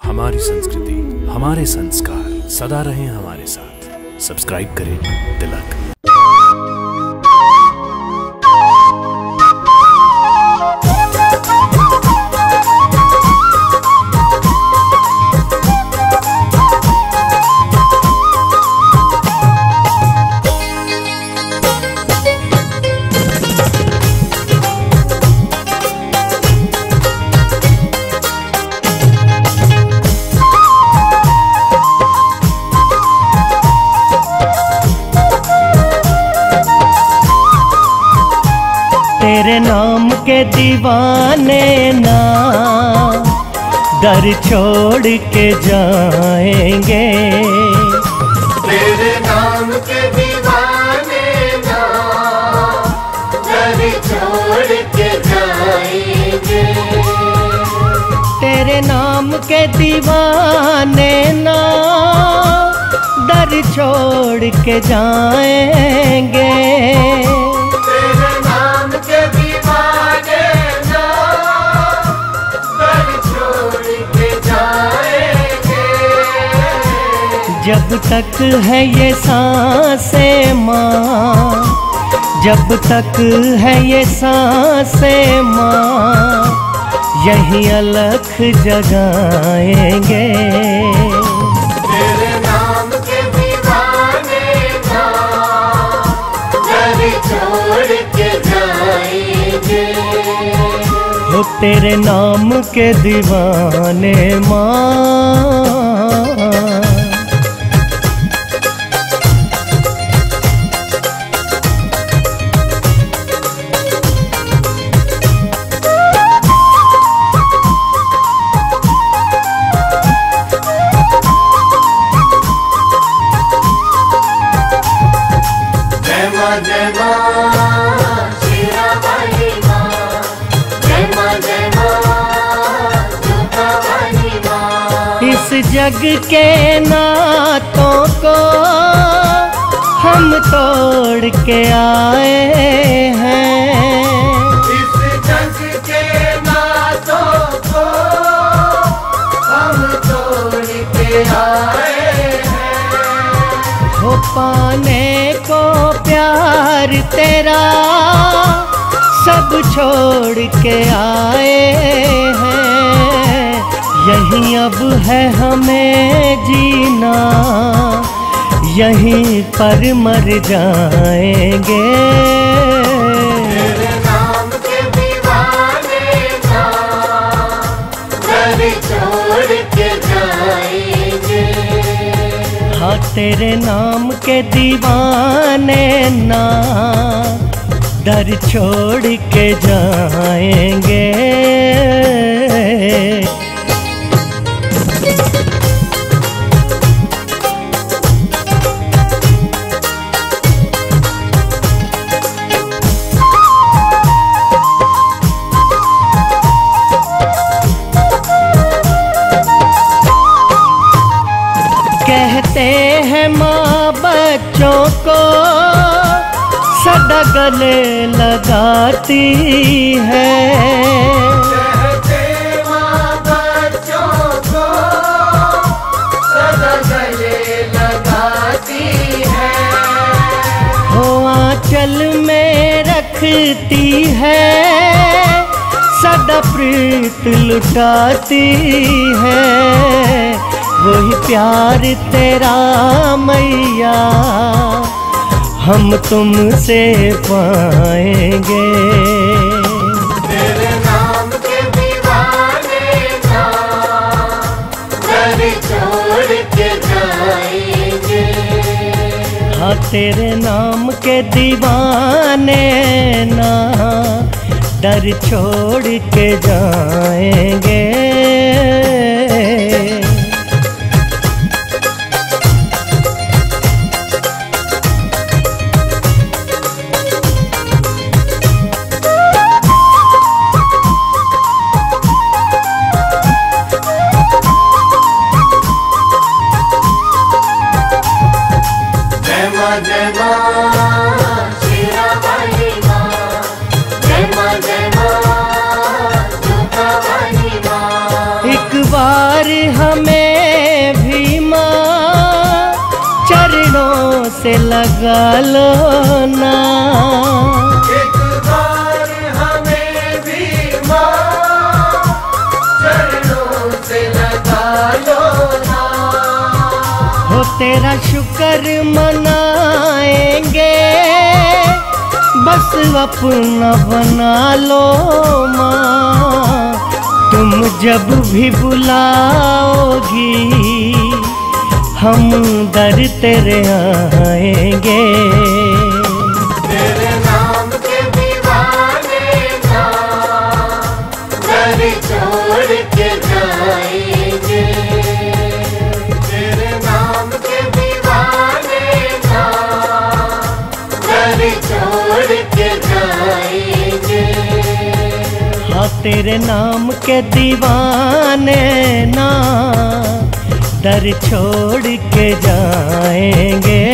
हमारी संस्कृति, हमारे संस्कार सदा रहें हमारे साथ। सब्सक्राइब करें तिलक। तेरे नाम के दीवाने ना दर छोड़ के जाएंगे। तेरे नाम के दीवाने ना दर छोड़ के जाएंगे। तेरे नाम के दीवाने ना दर छोड़ के जाएंगे। जब तक है ये सांसें माँ, जब तक है ये सांसें माँ, यही अलख जगाएंगे। तेरे नाम के दीवाने ना दर छोड़ के जाएंगे। हो तेरे नाम के दीवाने माँ। जय मां शेरा वाली मां, जय मां जोता वाली मां। इस जग के नातों को हम तोड़ के आए हैं। इस जग के नातों को हम तोड़ के आए हैं। हो पाने को प्यार तेरा सब छोड़ के आए हैं। यहीं अब है हमें जीना, यहीं पर मर जाएंगे। तेरे नाम के दीवाने ना दर छोड़ के जाएंगे। हाँ तेरे नाम के दीवाने ना दर छोड़ के जाएंगे। कहते हैं माँ बच्चों को सदा गले लगाती है। कहते माँ बच्चों को सदा गले लगाती है। हो आंचल में रखती है, सदा प्रीत लुटाती है। वही प्यार तेरा मैया हम तुमसे पाएंगे। तेरे नाम के दीवाने ना दर छोड़ के जाएंगे। हाँ तेरे नाम के दीवाने ना दर छोड़ के जाएंगे। जय मां शेरा वाली मां, जय मां जोता वाली मां। एक बार लगा लो ना। एक बार हमें भी माँ चरणों से लगा लो ना। हो तेरा शुक्र मनाएंगे, बस अपना बना लो माँ। तुम जब भी बुलाओगी हम दर तेरे आएंगे। तेरे नाम के दीवाने ना दर छोड़ के जाएंगे। तेरे नाम के दीवाने ना दर छोड़ के जाएंगे। हाँ तेरे नाम के दीवाने ना दर छोड़ के जाएंगे।